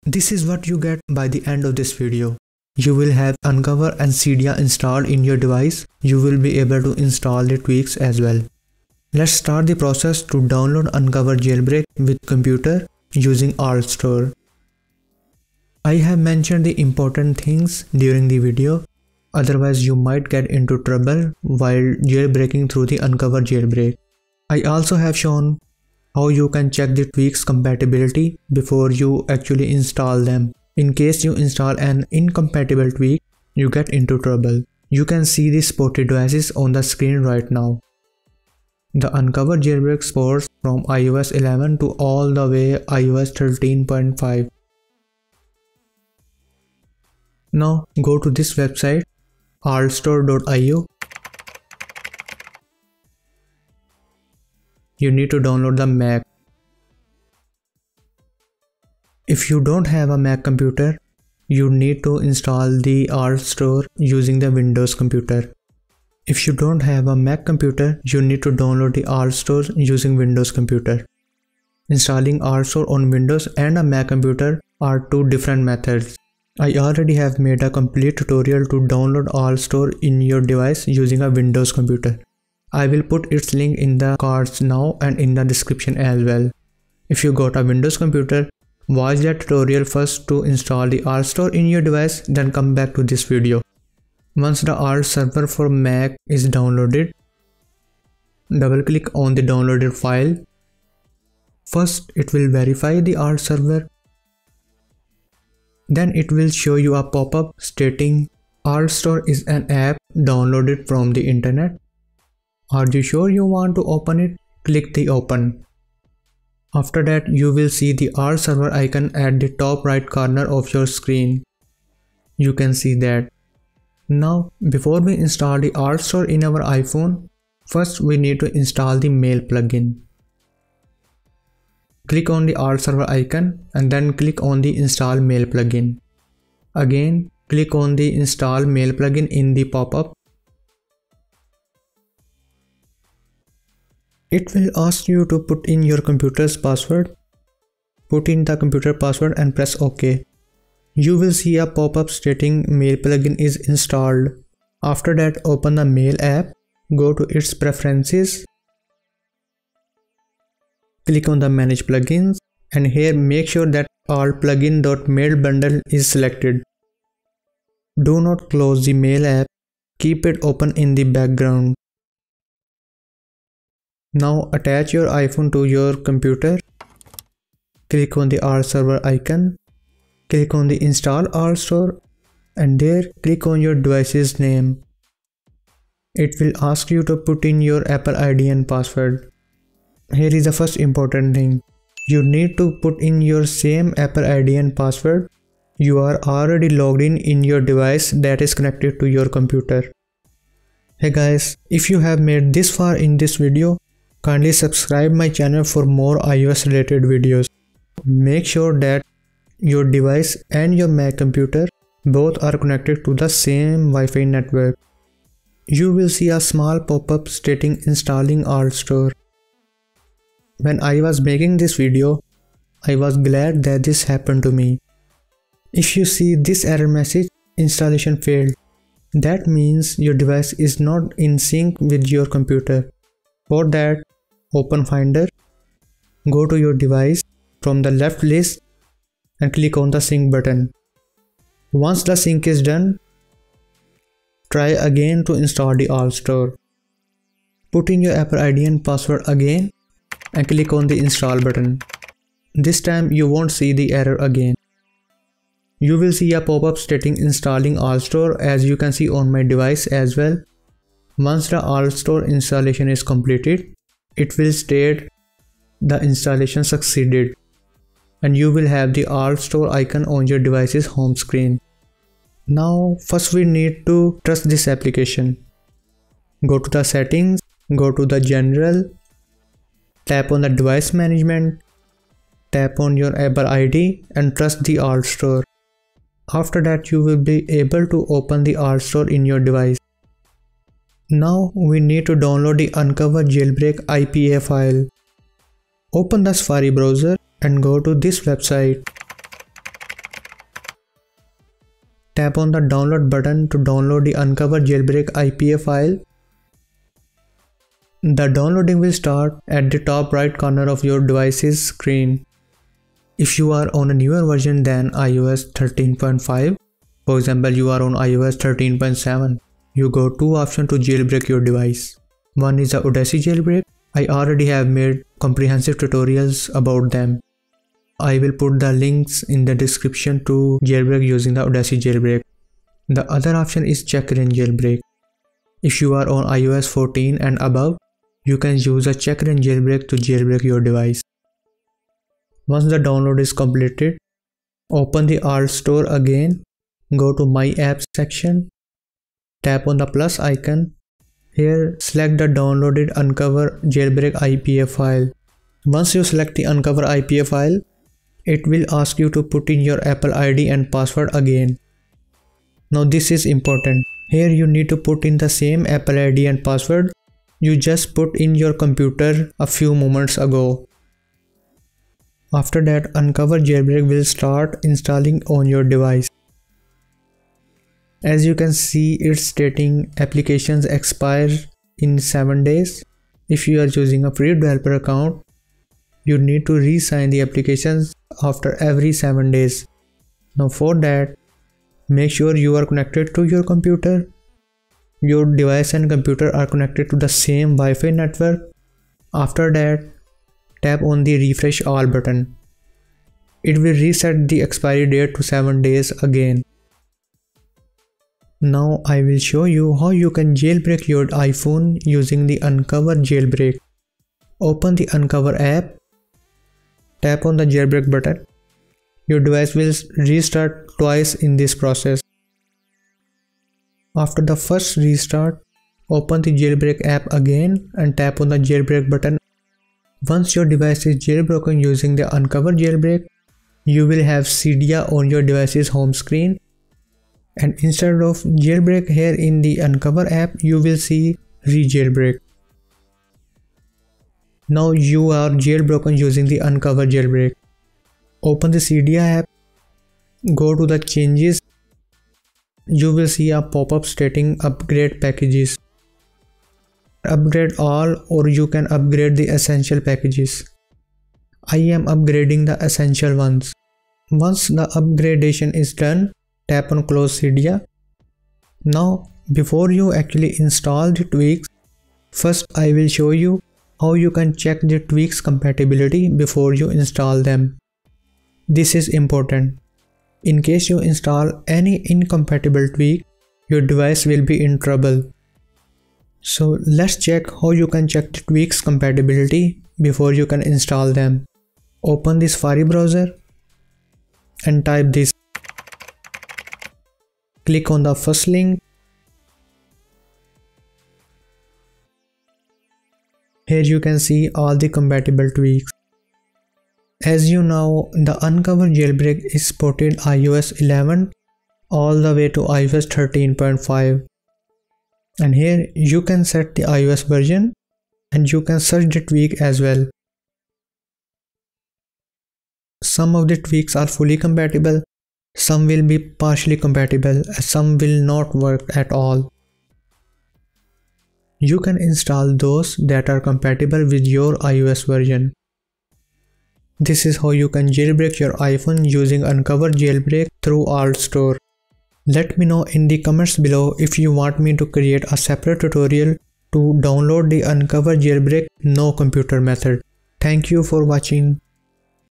This is what you get by the end of this video. You will have Uncover and Cydia installed in your device. You will be able to install the tweaks as well. Let's start the process to download Uncover jailbreak with computer using AltStore. I have mentioned the important things during the video, otherwise you might get into trouble while jailbreaking through the Uncover jailbreak. I also have shown how you can check the tweaks compatibility before you actually install them. In case you install an incompatible tweak, you get into trouble. You can see the supported devices on the screen right now. The Uncover jailbreak supports from iOS 11 to all the way iOS 13.5. Now go to this website, altstore.io. You need to download the Mac. If you don't have a Mac computer, you need to install the AltStore using the Windows computer. If you don't have a Mac computer, you need to download the AltStore using Windows computer. Installing AltStore on Windows and a Mac computer are two different methods. I already have made a complete tutorial to download AltStore in your device using a Windows computer. I will put its link in the cards now and in the description as well. If you got a Windows computer, watch that tutorial first to install the AltStore in your device, then come back to this video. Once the Alt server for Mac is downloaded, double click on the downloaded file. First, it will verify the Alt server. Then it will show you a pop-up stating AltStore is an app downloaded from the internet. Are you sure you want to open it? Click the open. After that, you will see the Alt server icon at the top right corner of your screen. You can see that. Now, before we install the AltStore in our iPhone, first we need to install the Mail plugin. Click on the Alt server icon and then click on the Install Mail plugin. Again, click on the Install Mail plugin in the pop-up. It will ask you to put in your computer's password. Put in the computer password and press OK. You will see a pop-up stating Mail plugin is installed. After that, open the Mail app, go to its preferences, click on the Manage plugins, and here make sure that altplugin.mail bundle is selected. Do not close the Mail app, keep it open in the background. Now attach your iPhone to your computer. Click on the Alt server icon. Click on the Install AltStore and there click on your device's name. It will ask you to put in your Apple ID and password. Here is the first important thing. You need to put in your same Apple ID and password you are already logged in your device that is connected to your computer. Hey guys, if you have made this far in this video, kindly subscribe my channel for more iOS related videos. Make sure that your device and your Mac computer both are connected to the same Wi-Fi network. You will see a small pop-up stating installing AltStore. When I was making this video, I was glad that this happened to me. If you see this error message, installation failed, that means your device is not in sync with your computer. For that, open Finder, go to your device from the left list and click on the sync button. Once the sync is done, try again to install the AltStore. Put in your Apple ID and password again and click on the install button. This time you won't see the error again. You will see a pop-up stating installing AltStore as you can see on my device as well. Once the AltStore installation is completed, it will state the installation succeeded and you will have the AltStore icon on your device's home screen. Now first we need to trust this application. Go to the settings, go to the general, tap on the device management, tap on your Apple ID and trust the AltStore. After that you will be able to open the AltStore in your device. Now we need to download the Uncover jailbreak IPA file. Open the Safari browser and go to this website. Tap on the download button to download the Uncover Jailbreak IPA file. The downloading will start at the top right corner of your device's screen. If you are on a newer version than iOS 13.5, for example you are on iOS 13.7, you go two options to jailbreak your device. One is the Audacity jailbreak. I already have made comprehensive tutorials about them. I will put the links in the description to jailbreak using the Audacity jailbreak. The other option is checkra jailbreak. If you are on iOS 14 and above, you can use a checkra jailbreak to jailbreak your device. Once the download is completed, open the Alt Store again, go to My Apps section, tap on the plus icon. Here select the downloaded Uncover Jailbreak IPA file. Once you select the Uncover IPA file, it will ask you to put in your Apple ID and password again. Now this is important. Here you need to put in the same Apple ID and password you just put in your computer a few moments ago. After that, Uncover Jailbreak will start installing on your device. As you can see, it's stating applications expire in 7 days. If you are using a free developer account, you need to re-sign the applications after every 7 days. Now for that, make sure you are connected to your computer. Your device and computer are connected to the same Wi-Fi network. After that, tap on the Refresh All button. It will reset the expiry date to 7 days again. Now I will show you how you can jailbreak your iPhone using the Uncover jailbreak. Open the Uncover app, tap on the jailbreak button. Your device will restart twice in this process. After the first restart, open the jailbreak app again and tap on the jailbreak button. Once your device is jailbroken using the Uncover jailbreak, you will have Cydia on your device's home screen. And instead of jailbreak here in the Uncover app, you will see re-jailbreak. Now you are jailbroken using the Uncover jailbreak. Open the Cydia app, go to the changes. You will see a pop-up stating upgrade packages. Upgrade all, or you can upgrade the essential packages. I am upgrading the essential ones. Once the upgradation is done, tap on Close Cydia. Now, before you actually install the tweaks, first I will show you how you can check the tweaks compatibility before you install them. This is important. In case you install any incompatible tweak, your device will be in trouble. So let's check how you can check the tweaks compatibility before you can install them. Open the Safari browser and type this. Click on the first link. Here you can see all the compatible tweaks. As you know, the Uncover jailbreak is supported iOS 11 all the way to iOS 13.5. And here you can set the iOS version and you can search the tweak as well. Some of the tweaks are fully compatible. Some will be partially compatible, some will not work at all. You can install those that are compatible with your iOS version. This is how you can jailbreak your iPhone using Uncover jailbreak through Alt Store. Let me know in the comments below if you want me to create a separate tutorial to download the Uncover jailbreak no computer method. Thank you for watching.